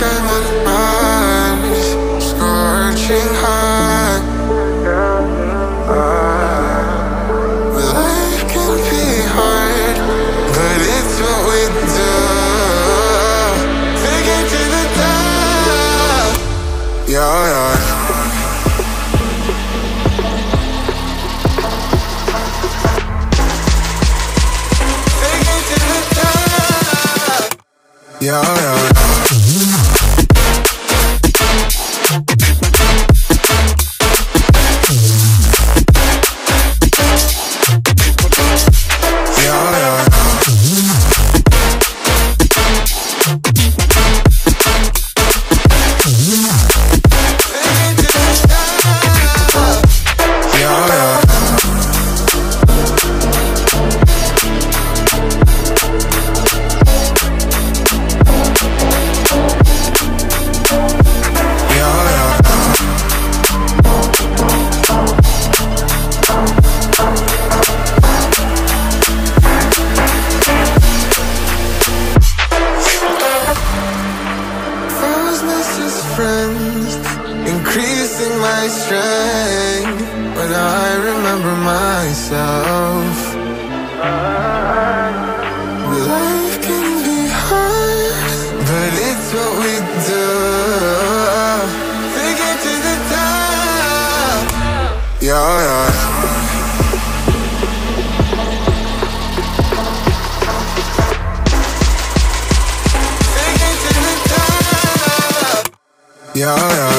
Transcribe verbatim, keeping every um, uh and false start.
I'm on Mars, scorching hot. Life can be hard, but it's what we do. Take it to the top. Yeah, yeah. Yeah, yeah, yeah. Friends, increasing my strength when I remember myself. Life can be hard, but it's what we do. Take it to the top. Yeah, yeah. Yeah, yeah.